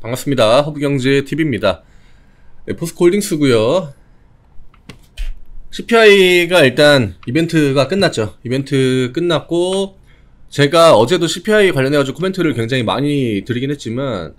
반갑습니다. 허브경제TV입니다. 네, 포스코홀딩스고요. CPI가 일단 이벤트가 끝났죠. 이벤트 끝났고 제가 어제도 CPI 관련해가지고 코멘트를 굉장히 많이 드리긴 했지만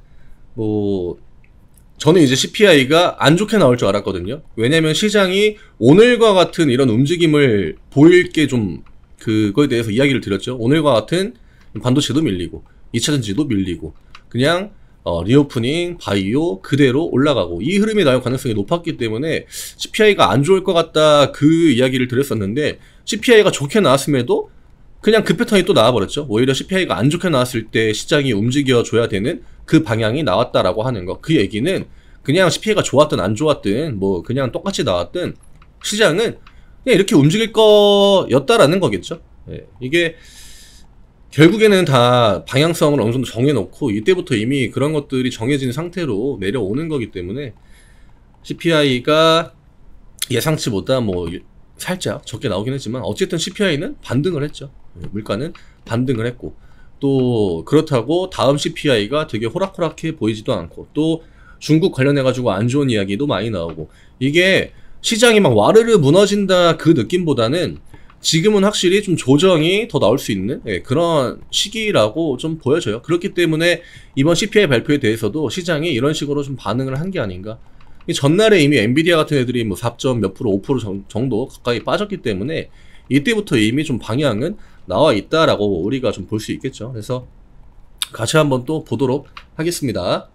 저는 이제 CPI가 안 좋게 나올 줄 알았거든요. 왜냐면 시장이 오늘과 같은 이런 움직임을 보일 게 좀 그거에 대해서 이야기를 드렸죠. 오늘과 같은 반도체도 밀리고 2차전지도 밀리고 그냥 리오프닝, 바이오 그대로 올라가고 이 흐름이 나올 가능성이 높았기 때문에 CPI가 안 좋을 것 같다 그 이야기를 드렸었는데 CPI가 좋게 나왔음에도 그냥 그 패턴이 또 나와버렸죠. 오히려 CPI가 안 좋게 나왔을 때 시장이 움직여줘야 되는 그 방향이 나왔다라고 하는 거. 그 얘기는 그냥 CPI가 좋았든 안 좋았든 그냥 똑같이 나왔든 시장은 그냥 이렇게 움직일 거였다라는 거겠죠. 예, 이게 결국에는 다 방향성을 어느 정도 정해놓고 이때부터 이미 그런 것들이 정해진 상태로 내려오는 거기 때문에 CPI가 예상치보다 살짝 적게 나오긴 했지만 어쨌든 CPI는 반등을 했죠. 물가는 반등을 했고 또 그렇다고 다음 CPI가 되게 호락호락해 보이지도 않고 또 중국 관련해가지고 안 좋은 이야기도 많이 나오고 이게 시장이 막 와르르 무너진다 그 느낌보다는 지금은 확실히 좀 조정이 더 나올 수 있는 그런 시기라고 좀 보여져요. 그렇기 때문에 이번 CPI 발표에 대해서도 시장이 이런 식으로 좀 반응을 한 게 아닌가. 전날에 이미 엔비디아 같은 애들이 4점 몇 프로, 5% 정도 가까이 빠졌기 때문에 이때부터 이미 좀 방향은 나와 있다라고 우리가 좀 볼 수 있겠죠. 그래서 같이 한번 또 보도록 하겠습니다.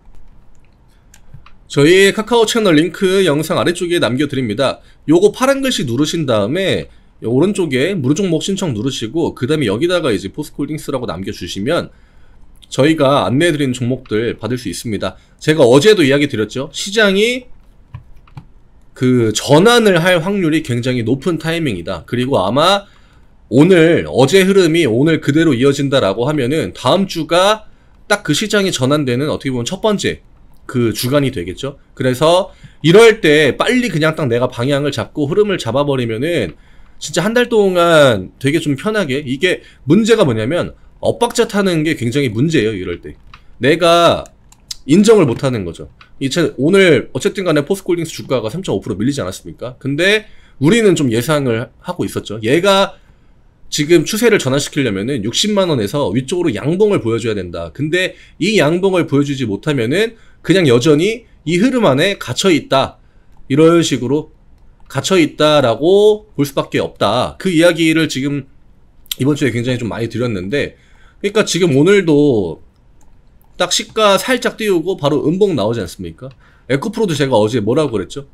저희 카카오 채널 링크 영상 아래쪽에 남겨드립니다. 요거 파란 글씨 누르신 다음에 오른쪽에 무료 종목 신청 누르시고 그 다음에 여기다가 이제 포스코홀딩스라고 남겨주시면 저희가 안내해드리는 종목들 받을 수 있습니다. 제가 어제도 이야기 드렸죠. 시장이 그 전환을 할 확률이 굉장히 높은 타이밍이다. 그리고 아마 어제 흐름이 오늘 그대로 이어진다라고 하면은 다음 주가 딱 그 시장이 전환되는 어떻게 보면 첫 번째 그 주간이 되겠죠. 그래서 이럴 때 빨리 그냥 딱 내가 방향을 잡고 흐름을 잡아버리면은 진짜 한 달 동안 되게 좀 편하게 이게 문제가 뭐냐면 엇박자 타는 게 굉장히 문제예요. 이럴 때 내가 인정을 못하는 거죠. 오늘 어쨌든 간에 포스코홀딩스 주가가 3.5% 밀리지 않았습니까? 근데 우리는 좀 예상을 하고 있었죠. 얘가 지금 추세를 전환시키려면은 60만원에서 위쪽으로 양봉을 보여줘야 된다. 근데 이 양봉을 보여주지 못하면은 그냥 여전히 이 흐름 안에 갇혀있다. 이런 식으로 갇혀있다라고 볼 수밖에 없다. 그 이야기를 지금 이번 주에 굉장히 좀 많이 드렸는데 그러니까 지금 오늘도 딱 시가 살짝 띄우고 바로 음봉 나오지 않습니까? 에코프로도 제가 어제 뭐라고 그랬죠?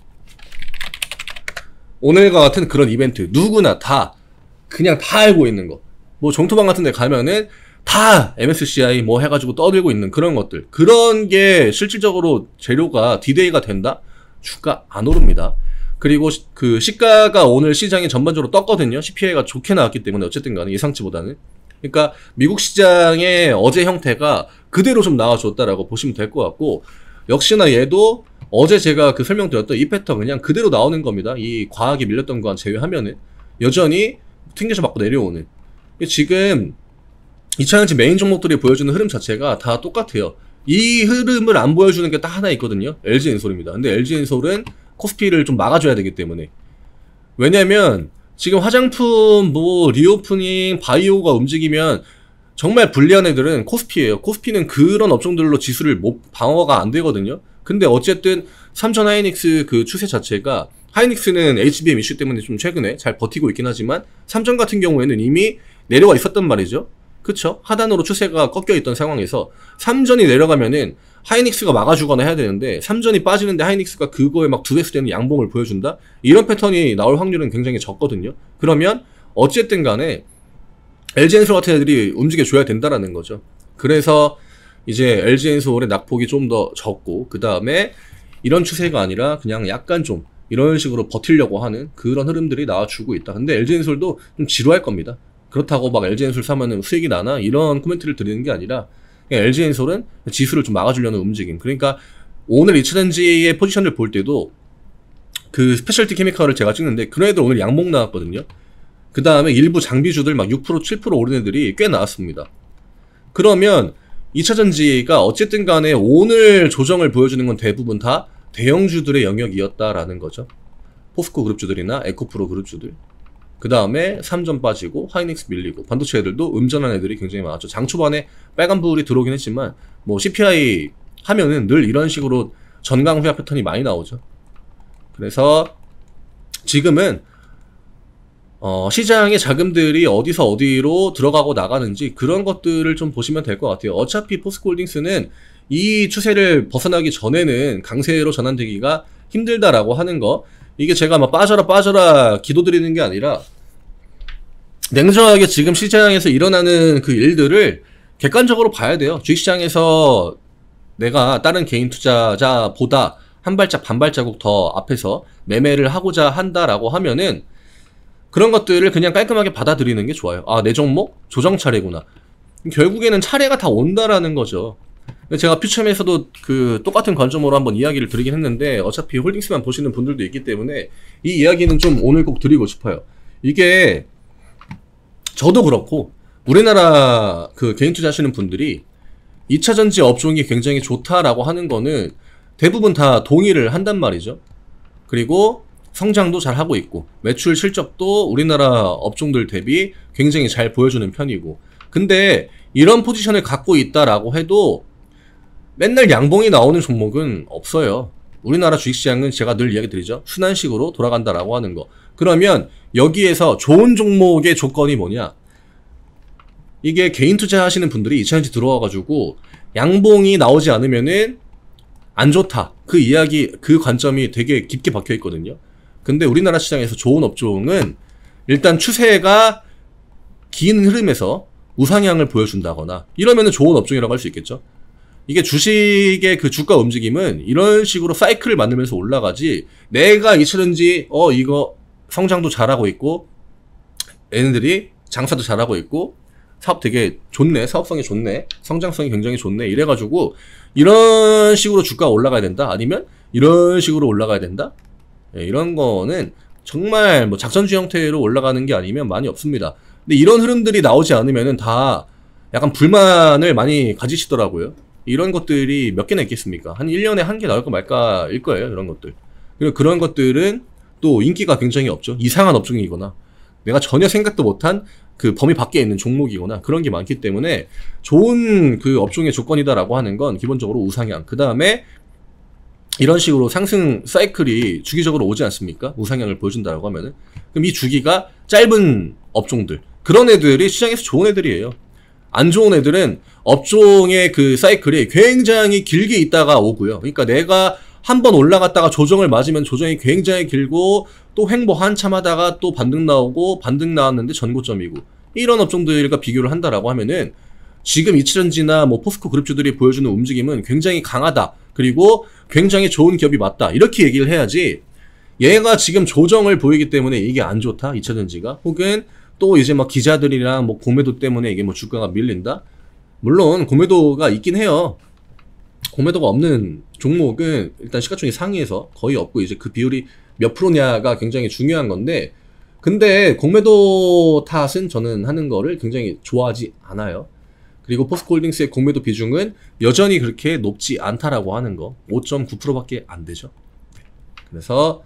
오늘과 같은 그런 이벤트 누구나 다 그냥 다 알고 있는 거 정토방 같은 데 가면은 다 MSCI 해가지고 떠들고 있는 그런 것들 그런 게 실질적으로 재료가 디데이가 된다? 주가 안 오릅니다. 그리고 그 시가가 오늘 시장이 전반적으로 떴거든요. CPI가 좋게 나왔기 때문에 어쨌든 간에 예상치보다는. 그러니까 미국 시장의 어제 형태가 그대로 좀 나와줬다라고 보시면 될 것 같고 역시나 얘도 어제 제가 그 설명드렸던 이 패턴 그냥 그대로 나오는 겁니다. 이 과하게 밀렸던 거 제외하면은 여전히 튕겨서 맞고 내려오는 지금 2차전지 메인 종목들이 보여주는 흐름 자체가 다 똑같아요. 이 흐름을 안 보여주는 게 딱 하나 있거든요. LG엔솔입니다. 근데 LG엔솔은 코스피를 좀 막아줘야 되기 때문에 왜냐면 지금 화장품 리오프닝 바이오가 움직이면 정말 불리한 애들은 코스피예요. 코스피는 그런 업종들로 지수를 방어가 안 되거든요. 근데 어쨌든 삼전 하이닉스 그 추세 자체가 하이닉스는 HBM 이슈 때문에 좀 최근에 잘 버티고 있긴 하지만 삼전 같은 경우에는 이미 내려와 있었단 말이죠. 그쵸? 하단으로 추세가 꺾여있던 상황에서 삼전이 내려가면은 하이닉스가 막아주거나 해야 되는데 삼전이 빠지는데 하이닉스가 그거에 막 두 배수 되는 양봉을 보여준다? 이런 패턴이 나올 확률은 굉장히 적거든요. 그러면 어쨌든 간에 LG엔솔 같은 애들이 움직여줘야 된다라는 거죠. 그래서 이제 LG엔솔의 낙폭이 좀 더 적고 그 다음에 이런 추세가 아니라 그냥 약간 좀 이런 식으로 버티려고 하는 그런 흐름들이 나와주고 있다. 근데 LG엔솔도 좀 지루할 겁니다. 그렇다고 막 LG엔솔 사면은 수익이 나나? 이런 코멘트를 드리는 게 아니라 LG엔솔은 지수를 좀 막아주려는 움직임. 그러니까 오늘 2차전지의 포지션을 볼 때도 그 스페셜티 케미컬을 제가 찍는데 그런 애들 오늘 양봉 나왔거든요. 그 다음에 일부 장비주들 막 6% 7% 오른 애들이 꽤 나왔습니다. 그러면 2차전지가 어쨌든 간에 오늘 조정을 보여주는 건 대부분 다 대형주들의 영역이었다라는 거죠. 포스코 그룹주들이나 에코프로 그룹주들. 그 다음에 3점 빠지고 하이닉스 밀리고 반도체 애들도 음전한 애들이 굉장히 많았죠. 장 초반에 빨간불이 들어오긴 했지만 뭐 CPI 하면은 늘 이런 식으로 전강 회화 패턴이 많이 나오죠. 그래서 지금은 시장의 자금들이 어디서 어디로 들어가고 나가는지 그런 것들을 좀 보시면 될 것 같아요. 어차피 포스코홀딩스는 이 추세를 벗어나기 전에는 강세로 전환되기가 힘들다라고 하는 거, 이게 제가 막 빠져라 기도드리는 게 아니라 냉정하게 지금 시장에서 일어나는 그 일들을 객관적으로 봐야 돼요. 주식시장에서 내가 다른 개인 투자자보다 한 발짝 반 발자국 더 앞에서 매매를 하고자 한다라고 하면은 그런 것들을 그냥 깔끔하게 받아들이는 게 좋아요. 아, 내 종목 조정 차례구나. 결국에는 차례가 다 온다라는 거죠. 제가 퓨처엠에서도 그 똑같은 관점으로 한번 이야기를 드리긴 했는데 어차피 홀딩스만 보시는 분들도 있기 때문에 이 이야기는 좀 오늘 꼭 드리고 싶어요. 이게 저도 그렇고 우리나라 그 개인 투자하시는 분들이 2차전지 업종이 굉장히 좋다라고 하는 거는 대부분 다 동의를 한단 말이죠. 그리고 성장도 잘 하고 있고 매출 실적도 우리나라 업종들 대비 굉장히 잘 보여주는 편이고, 근데 이런 포지션을 갖고 있다라고 해도 맨날 양봉이 나오는 종목은 없어요. 우리나라 주식시장은 제가 늘 이야기 드리죠. 순환식으로 돌아간다라고 하는 거. 그러면 여기에서 좋은 종목의 조건이 뭐냐? 이게 개인 투자하시는 분들이 2차전지 들어와가지고 양봉이 나오지 않으면은 안 좋다. 그 이야기, 그 관점이 되게 깊게 박혀 있거든요. 근데 우리나라 시장에서 좋은 업종은 일단 추세가 긴 흐름에서 우상향을 보여준다거나 이러면은 좋은 업종이라고 할 수 있겠죠. 이게 주식의 그 주가 움직임은 이런 식으로 사이클을 만들면서 올라가지, 내가 2차전지 이거 성장도 잘하고 있고 얘네들이 장사도 잘하고 있고 사업 되게 좋네, 사업성이 좋네, 성장성이 굉장히 좋네 이래가지고 이런 식으로 주가가 올라가야 된다, 아니면 이런 식으로 올라가야 된다, 이런 거는 정말 뭐 작전주 형태로 올라가는 게 아니면 많이 없습니다. 근데 이런 흐름들이 나오지 않으면은 다 약간 불만을 많이 가지시더라고요. 이런 것들이 몇 개나 있겠습니까? 한 1년에 한 개 나올까 말까일 거예요, 이런 것들. 그리고 그런 것들은 또 인기가 굉장히 없죠. 이상한 업종이거나 내가 전혀 생각도 못한 그 범위 밖에 있는 종목이거나 그런 게 많기 때문에 좋은 그 업종의 조건이다라고 하는 건 기본적으로 우상향, 그 다음에 이런 식으로 상승 사이클이 주기적으로 오지 않습니까? 우상향을 보여준다라고 하면은. 그럼 이 주기가 짧은 업종들, 그런 애들이 시장에서 좋은 애들이에요. 안 좋은 애들은 업종의 그 사이클이 굉장히 길게 있다가 오고요. 그러니까 내가 한번 올라갔다가 조정을 맞으면 조정이 굉장히 길고 또 횡보 한참 하다가 또 반등 나오고 반등 나왔는데 전고점이고, 이런 업종들과 비교를 한다라고 하면은 지금 이츠전지나 뭐 포스코 그룹주들이 보여주는 움직임은 굉장히 강하다, 그리고 굉장히 좋은 기업이 맞다, 이렇게 얘기를 해야지 얘가 지금 조정을 보이기 때문에 이게 안 좋다, 2차전지가, 혹은 또 이제 막 기자들이랑 뭐 공매도 때문에 이게 뭐 주가가 밀린다. 물론 공매도가 있긴 해요. 공매도가 없는 종목은 일단 시가총액 상위에서 거의 없고 이제 그 비율이 몇 프로냐가 굉장히 중요한 건데, 근데 공매도 탓은 저는 하는 거를 굉장히 좋아하지 않아요. 그리고 포스코홀딩스의 공매도 비중은 여전히 그렇게 높지 않다라고 하는 거, 5.9%밖에 안 되죠. 그래서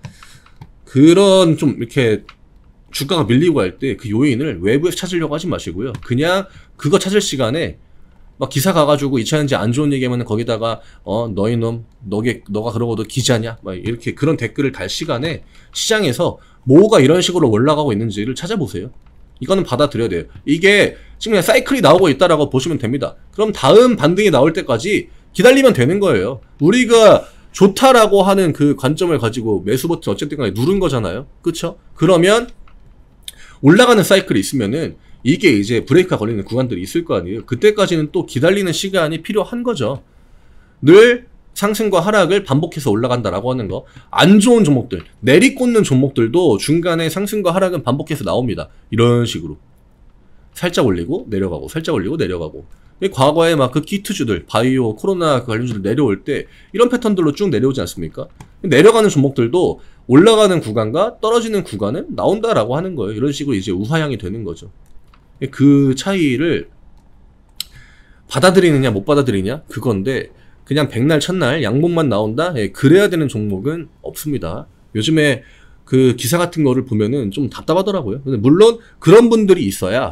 그런 좀 이렇게 주가가 밀리고 할 때 그 요인을 외부에서 찾으려고 하지 마시고요. 그냥 그거 찾을 시간에 막 기사 가가지고 2차전지 안 좋은 얘기하면 거기다가 너희 놈, 너가 그러고도 기자냐? 막 이렇게 그런 댓글을 달 시간에 시장에서 뭐가 이런 식으로 올라가고 있는지를 찾아보세요. 이거는 받아들여야 돼요. 이게 지금 그냥 사이클이 나오고 있다라고 보시면 됩니다. 그럼 다음 반등이 나올 때까지 기다리면 되는 거예요. 우리가 좋다라고 하는 그 관점을 가지고 매수 버튼 어쨌든 간에 누른 거잖아요. 그쵸? 그러면 올라가는 사이클이 있으면은 이게 이제 브레이크가 걸리는 구간들이 있을 거 아니에요. 그때까지는 또 기다리는 시간이 필요한 거죠. 늘 상승과 하락을 반복해서 올라간다라고 하는 거. 안 좋은 종목들, 내리꽂는 종목들도 중간에 상승과 하락은 반복해서 나옵니다. 이런 식으로 살짝 올리고 내려가고 살짝 올리고 내려가고. 과거에 막 그 기투주들, 바이오, 코로나 관련주들 내려올 때 이런 패턴들로 쭉 내려오지 않습니까? 내려가는 종목들도 올라가는 구간과 떨어지는 구간은 나온다라고 하는 거예요. 이런 식으로 이제 우하향이 되는 거죠. 그 차이를 받아들이느냐 못 받아들이냐 그건데 그냥 백날 첫날 양봉만 나온다? 예, 그래야 되는 종목은 없습니다. 요즘에 그 기사 같은 거를 보면은 좀 답답하더라고요. 근데 물론 그런 분들이 있어야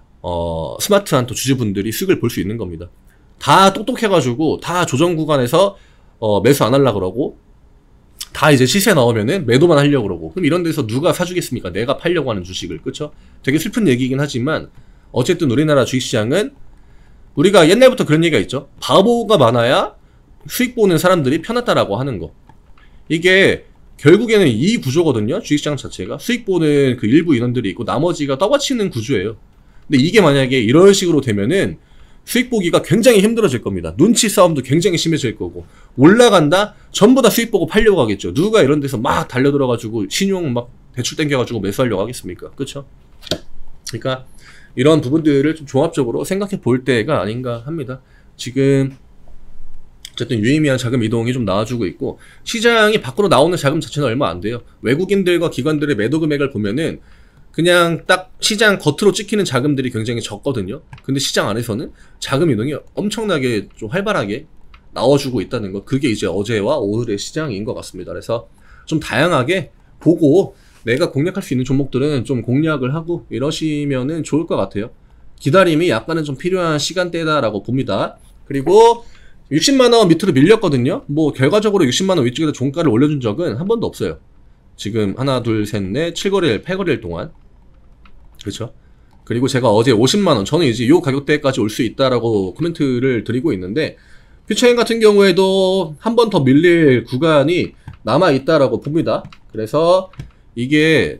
스마트한 또 주주분들이 수익을 볼 수 있는 겁니다. 다 똑똑해가지고 다 조정 구간에서 매수 안 하려고 그러고 다 이제 시세 나오면은 매도만 하려고 그러고 그럼 이런 데서 누가 사주겠습니까? 내가 팔려고 하는 주식을. 그쵸? 되게 슬픈 얘기긴 하지만 어쨌든 우리나라 주식시장은 우리가 옛날부터 그런 얘기가 있죠. 바보가 많아야 수익 보는 사람들이 편하다라고 하는 거. 이게 결국에는 이 구조거든요. 주식시장 자체가 수익 보는 그 일부 인원들이 있고 나머지가 떠받치는 구조예요. 근데 이게 만약에 이런 식으로 되면은 수익 보기가 굉장히 힘들어질 겁니다. 눈치 싸움도 굉장히 심해질 거고 올라간다? 전부 다 수익 보고 팔려고 하겠죠. 누가 이런 데서 막 달려들어가지고 신용 막 대출 땡겨가지고 매수하려고 하겠습니까? 그쵸? 그러니까 이런 부분들을 좀 종합적으로 생각해 볼 때가 아닌가 합니다. 지금 어쨌든 유의미한 자금 이동이 좀 나와주고 있고 시장이 밖으로 나오는 자금 자체는 얼마 안 돼요. 외국인들과 기관들의 매도 금액을 보면은 그냥 딱 시장 겉으로 찍히는 자금들이 굉장히 적거든요. 근데 시장 안에서는 자금 이동이 엄청나게 좀 활발하게 나와주고 있다는 거. 그게 이제 어제와 오늘의 시장인 것 같습니다. 그래서 좀 다양하게 보고 내가 공략할 수 있는 종목들은 좀 공략을 하고 이러시면은 좋을 것 같아요. 기다림이 약간은 좀 필요한 시간대다라고 봅니다. 그리고 60만원 밑으로 밀렸거든요. 뭐 결과적으로 60만원 위쪽에서 종가를 올려준 적은 한 번도 없어요. 지금 하나 둘 셋 넷 7거래일 8거래일 동안. 그렇죠. 그리고 제가 어제 50만원 저는 이제 요 가격대까지 올 수 있다라고 코멘트를 드리고 있는데 퓨처인 같은 경우에도 한 번 더 밀릴 구간이 남아있다라고 봅니다. 그래서 이게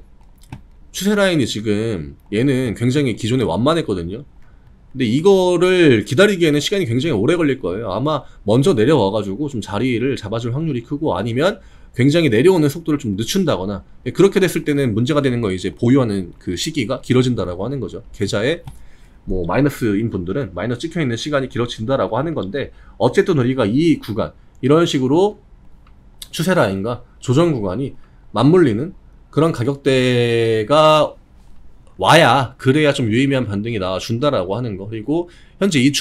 추세 라인이 지금 얘는 굉장히 기존에 완만했거든요. 근데 이거를 기다리기에는 시간이 굉장히 오래 걸릴 거예요. 아마 먼저 내려와가지고 좀 자리를 잡아줄 확률이 크고 아니면 굉장히 내려오는 속도를 좀 늦춘다거나 그렇게 됐을 때는 문제가 되는 거 이제 보유하는 그 시기가 길어진다라고 하는 거죠. 계좌에 뭐 마이너스인 분들은 마이너스 찍혀있는 시간이 길어진다라고 하는 건데 어쨌든 우리가 이 구간 이런 식으로 추세 라인과 조정 구간이 맞물리는 그런 가격대가 와야 그래야 좀 유의미한 반등이 나와준다라고 하는 거. 그리고 현재 이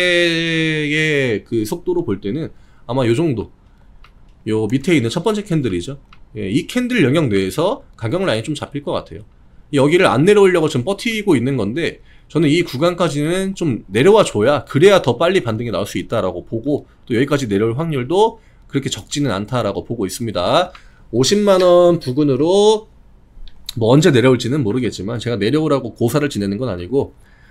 추세의 그 속도로 볼 때는 아마 요 정도 요 밑에 있는 첫 번째 캔들이죠. 예, 이 캔들 영역 내에서 가격 라인이 좀 잡힐 것 같아요. 여기를 안 내려오려고 지금 버티고 있는 건데 저는 이 구간까지는 좀 내려와 줘야 그래야 더 빨리 반등이 나올 수 있다라고 보고 또 여기까지 내려올 확률도 그렇게 적지는 않다라고 보고 있습니다. 50만원 부근으로 뭐 언제 내려올지는 모르겠지만 제가 내려오라고 고사를 지내는 건 아니고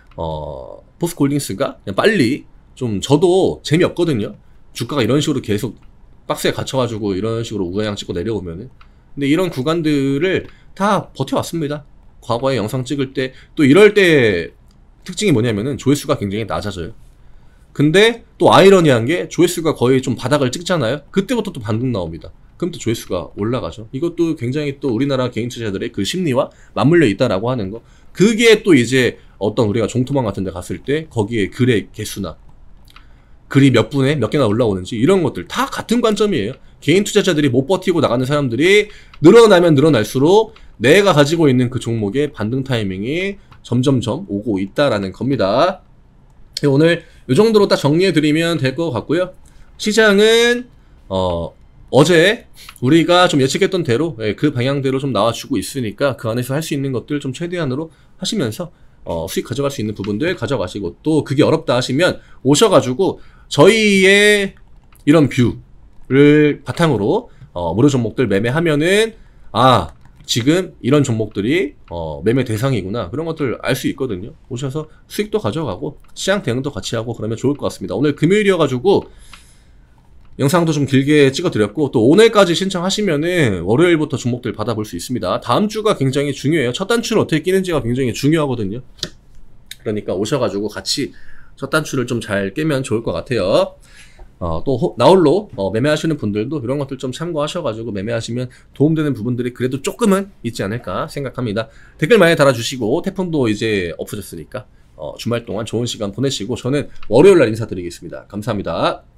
포스코홀딩스가 그냥 빨리 좀 저도 재미없거든요. 주가가 이런 식으로 계속 박스에 갇혀가지고 이런 식으로 우하향 찍고 내려오면은. 근데 이런 구간들을 다 버텨왔습니다. 과거에 영상 찍을 때 또 이럴 때 특징이 뭐냐면은 조회수가 굉장히 낮아져요. 근데 또 아이러니한 게 조회수가 거의 좀 바닥을 찍잖아요. 그때부터 또 반등 나옵니다. 그럼 또 조회수가 올라가죠. 이것도 굉장히 또 우리나라 개인 투자자들의 그 심리와 맞물려 있다라고 하는 거. 그게 또 이제 어떤 우리가 종토방 같은 데 갔을 때 거기에 글의 개수나 글이 몇 분에 몇 개나 올라오는지 이런 것들 다 같은 관점이에요. 개인 투자자들이 못 버티고 나가는 사람들이 늘어나면 늘어날수록 내가 가지고 있는 그 종목의 반등 타이밍이 점점점 오고 있다라는 겁니다. 오늘 이 정도로 딱 정리해드리면 될 것 같고요. 시장은 어제 우리가 좀 예측했던 대로 그 방향대로 좀 나와주고 있으니까 그 안에서 할 수 있는 것들 좀 최대한으로 하시면서 수익 가져갈 수 있는 부분들 가져가시고 또 그게 어렵다 하시면 오셔가지고 저희의 이런 뷰를 바탕으로 무료 종목들 매매하면은 지금 이런 종목들이 매매 대상이구나 그런 것들 알 수 있거든요. 오셔서 수익도 가져가고 시장 대응도 같이 하고 그러면 좋을 것 같습니다. 오늘 금요일이어가지고 영상도 좀 길게 찍어드렸고 또 오늘까지 신청하시면은 월요일부터 종목들 받아볼 수 있습니다. 다음 주가 굉장히 중요해요. 첫 단추를 어떻게 끼는지가 굉장히 중요하거든요. 그러니까 오셔가지고 같이 첫 단추를 좀 잘 깨면 좋을 것 같아요. 또 나홀로 매매하시는 분들도 이런 것들 좀 참고하셔가지고 매매하시면 도움되는 부분들이 그래도 조금은 있지 않을까 생각합니다. 댓글 많이 달아주시고 태풍도 이제 없어졌으니까 주말 동안 좋은 시간 보내시고 저는 월요일날 인사드리겠습니다. 감사합니다.